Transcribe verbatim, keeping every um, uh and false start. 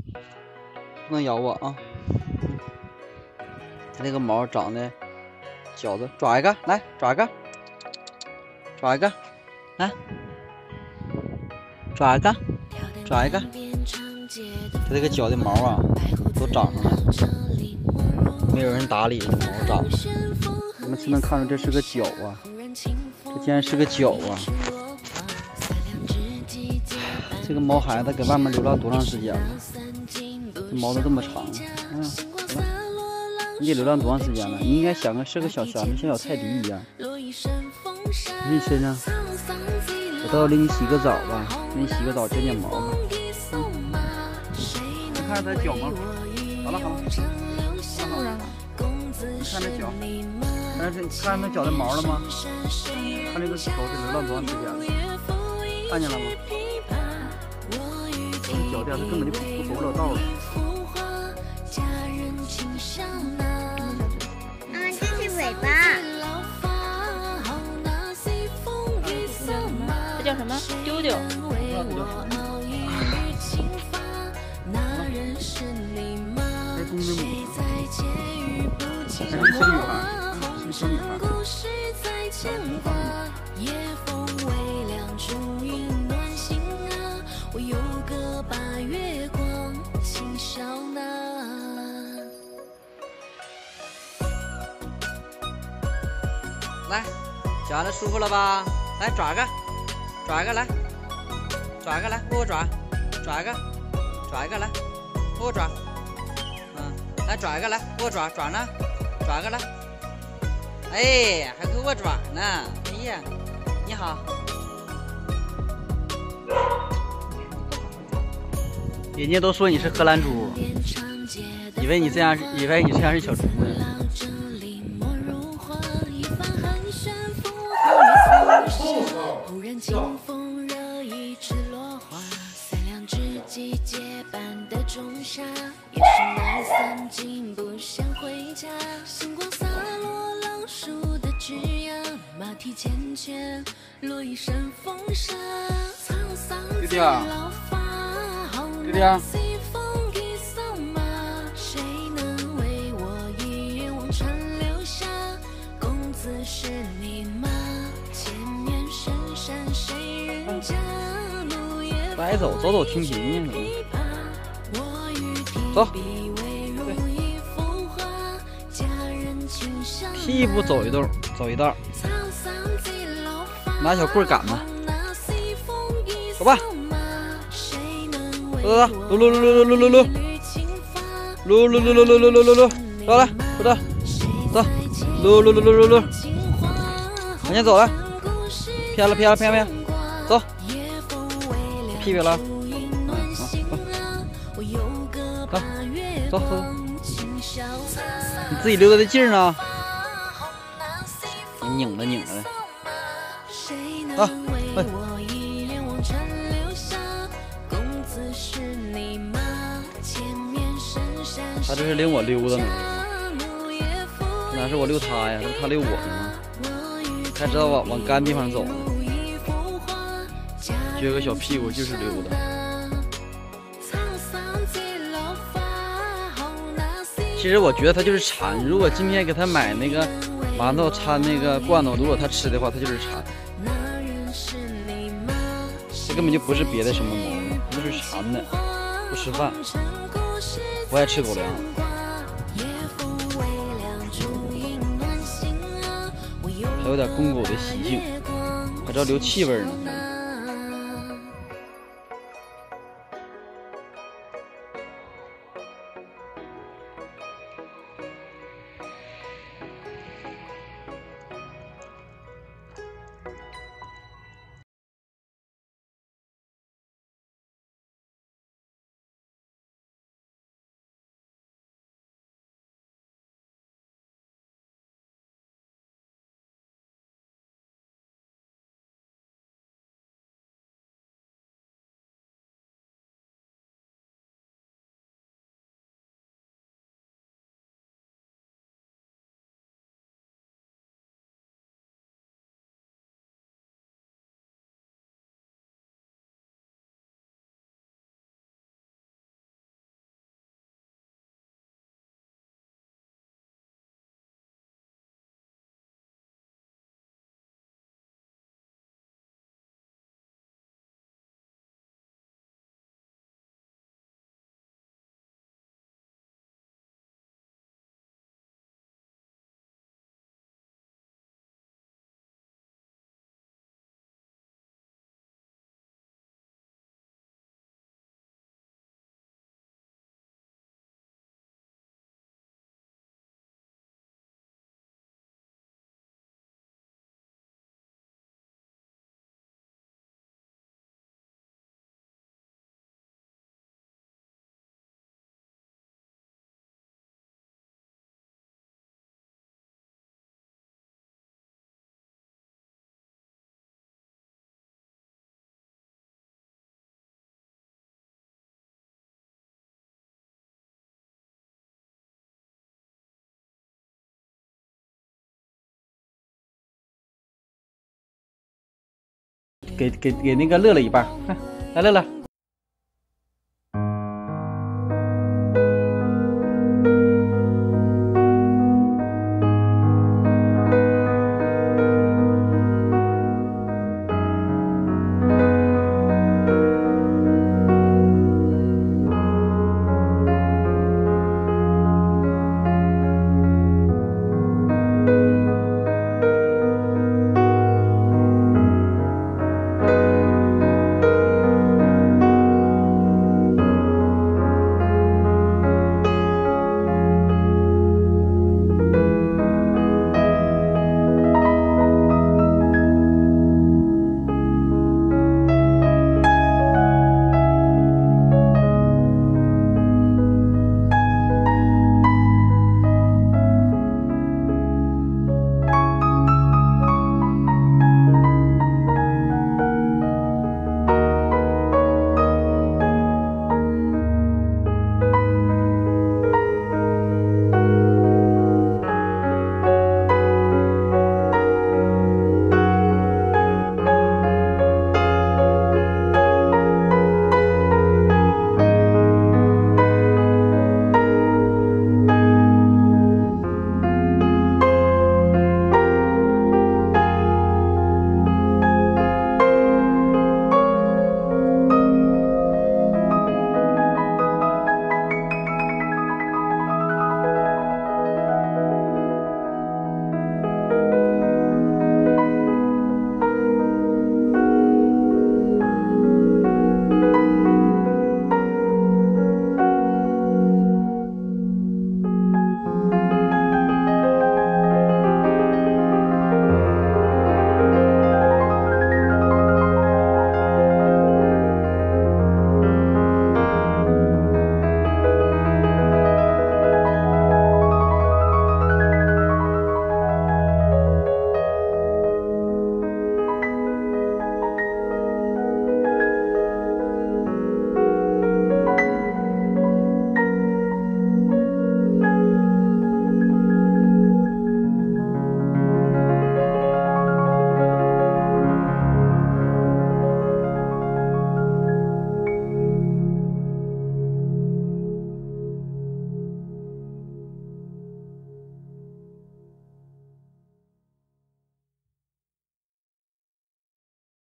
不能咬我啊！它那个毛长得角子，抓一个来，抓一个，抓一个，来，抓一个，抓一个。它这个脚的毛啊，都长上来了，没有人打理，这毛长。我们才能看出这是个角啊，这竟然是个角啊！这个毛孩子搁外面流浪多长时间了？这毛都这么长，嗯，好了，你得流浪多长时间了？你应该想个是个小山子，像小泰迪一样。你身上，我倒要领你洗个澡吧，给你洗个澡，剪剪毛吧。嗯，你看它脚毛，好了好了， 弄上了。 你看这脚，看这看那脚的毛了吗？看这个狗是流浪多长时间了？看见了吗？这脚垫它根本就不走不了道了。 嗯，这是尾巴。 这叫什么？丢丢。 这公的母，还是个小女孩，是个小女孩。来，夹的舒服了吧？来抓个，抓一个来，抓一个来，握爪，抓一个，抓一个来，握爪，嗯，来抓一个来，握爪，爪呢？抓一个来，哎，还会握爪呢，哎呀，你好。人家都说你是荷兰猪，以为你这样，以为你这样是小猪呢。 清风惹一枝落花，三两知己结伴的仲夏，夜深了三更不想回家，星光洒落老树的枝桠，马蹄缱绻落一身风沙，沧桑在老发，好难随风一扫马，谁能为我一眼望穿流下，公子是你吗？ 白走，走走停停呢。走，对，屁股走一道，走一道，拿小棍赶吧，走吧，走走走，撸撸撸撸撸撸撸撸，撸撸撸撸撸撸撸撸撸，走来，走走，走，撸撸撸撸撸撸，往前走来，偏了偏了偏了偏，走。屁屁了，走走走，你自己溜达的劲儿呢，你拧着拧着的，啊，哎，他这是领我溜达呢，哪是我溜他呀？这不他溜我呢？还知道往往干地方走呢。撅个小屁股就是溜达。其实我觉得他就是馋。如果今天给他买那个馒头掺那个罐头，如果他吃的话，他就是馋。这根本就不是别的什么毛病，就是馋的，不吃饭，不爱吃狗粮。还有点公狗的习性，还知道留气味呢。 给给给那个乐乐一半，看来乐乐。